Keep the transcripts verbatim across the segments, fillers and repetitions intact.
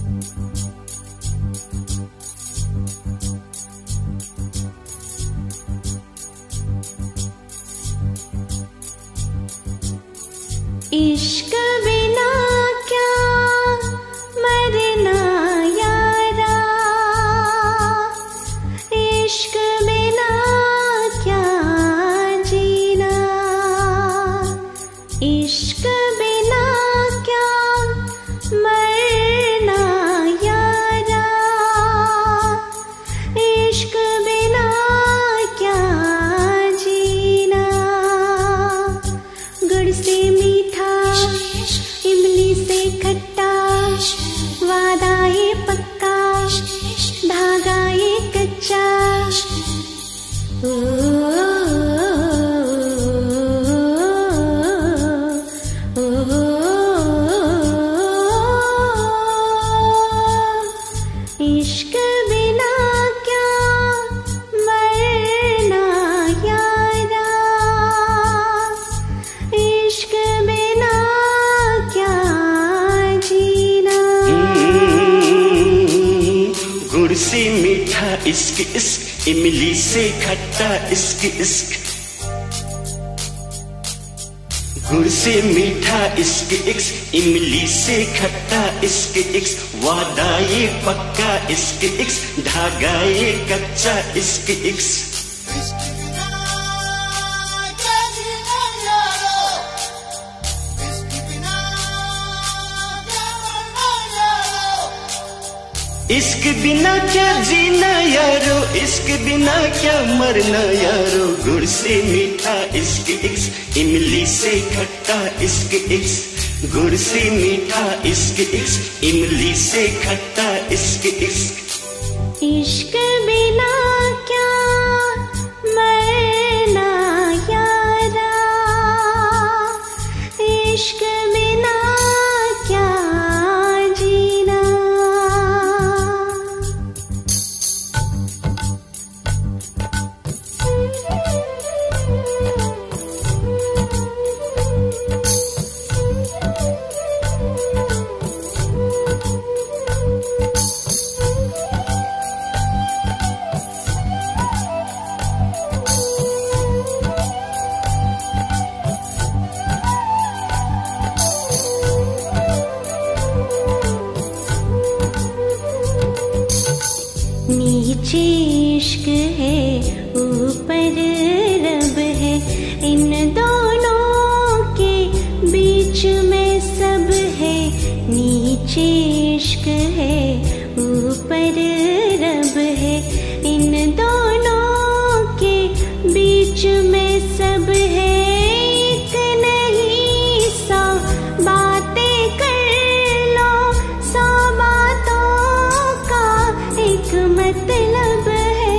इश्क बिना क्या मरना यारा, इश्क बिना क्या जीना, इश्क बिना क्या मरना यारा, इश्क बिना क्या जीना। गुड़ से मीठा इमली से खट्टा, वादा ये पक्का धागा ये कच्चा। ओ, ओ, ओ, इश्क बिना क्या मरना यारा, इश्क बिना क्या जीना। गुड़ से मीठा इश्क इश्क, इमली से खट्टा इश्क इश्क। गुड़ से मीठा इश्क इश्क, इमली से खट्टा इश्क इश्क। वादा ये पक्का इश्क इश्क, धागा ये कच्चा इश्क इश्क। इश्क बिना क्या जीना यारो, इश्क बिना क्या मरना यारो। गुड़ से मीठा इश्क इश्क, इमली से खट्टा इश्क इश्क। गुड़ से मीठा इश्क इश्क, इमली से खट्टा इश्क इश्क। इश्क बिना क्या मरना यारा, इश्क बिना क्या जीना। नीचे इश्क है ऊपर रब है, इन दोनों के बीच में सब है। नीचे इश्क है ऊपर रब है, इन दोनों के बीच में सब है। एक नहीं सौ बातें कर लो, सौ बातों का एक मतलब है।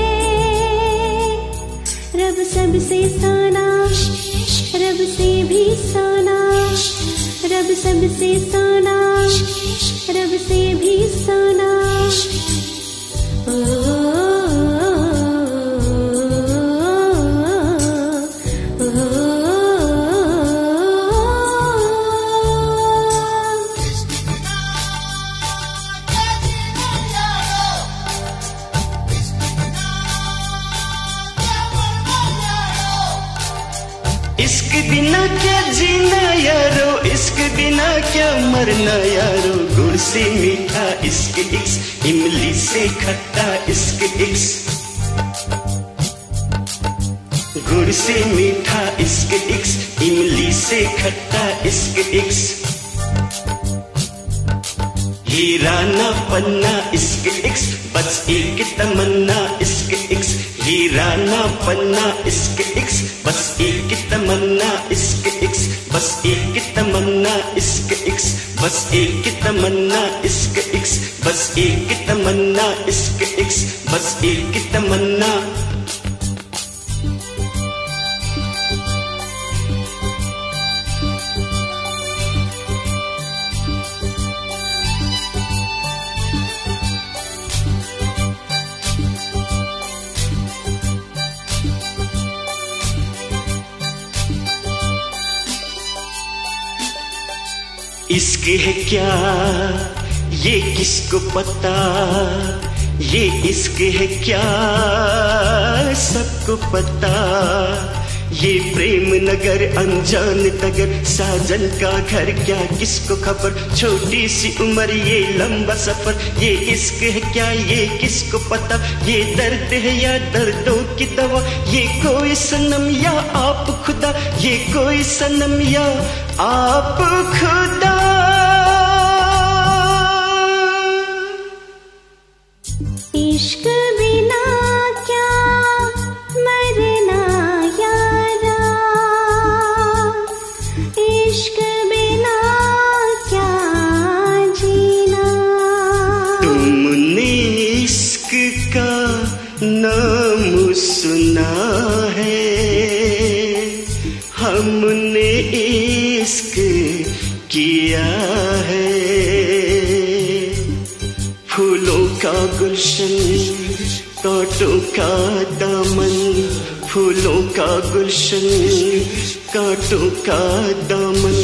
रब सबसे सोना, रब से भी सोना, रब सबसे सोना, रब से भी सोना। ओ, ओ, ओ, इश्क बिना क्या जीना यारो, इश्क बिना क्या मरना यारो। गुड़ से मीठा इश्क इश्क, इमली से खट्टा इश्क इश्क। गुड़ से मीठा इश्क इश्क, इमली से खट्टा इश्क इश्क। हीरा ना पन्ना इश्क इश्क, बस एक तमन्ना इश्क इश्क। हीरा ना पन्ना इश्क इश्क, बस एक तमन्ना इश्क इश्क। बस एक तमन्ना इश्क इश्क, बस एक तमन्ना इश्क इश्क। बस एक तमन्ना इश्क इश्क, बस एक तमन्ना। इश्क है क्या ये किसको पता ये इश्क है क्या, सबको पता ये प्रेम नगर अनजान नगर, साजन का घर क्या किसको खबर, छोटी सी उम्र ये लंबा सफर, ये इश्क है क्या ये किसको पता, ये दर्द है या दर्दों की दवा, ये कोई सनम या आप खुदा, ये कोई सनम या आप खुदा। इश्क बिना क्या मरना यारा, इश्क बिना क्या जीना। तुमने इश्क का नाम सुना है, हमने इश्क किया है। फूलों का गुलशन कांटों का दामन, फूलों का गुलशन कांटों का दामन।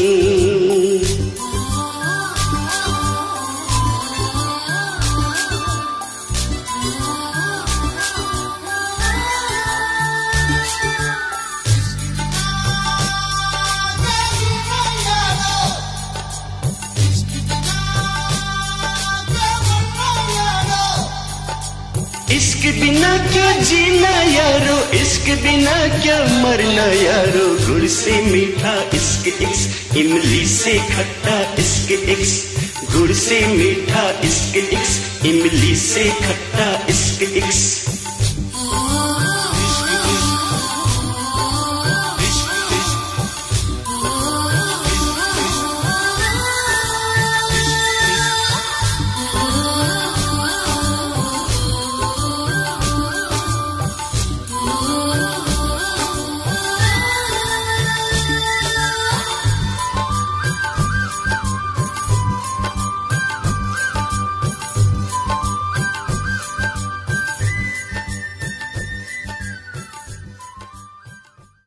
इश्क बिना क्या जीना यारो, इश्क बिना क्या मरना यारो, गुड़ से मीठा इश्क इश्क, इमली से खट्टा इश्क इश्क, गुड़ से मीठा इश्क इश्क, इमली से खट्टा इश्क इश्क।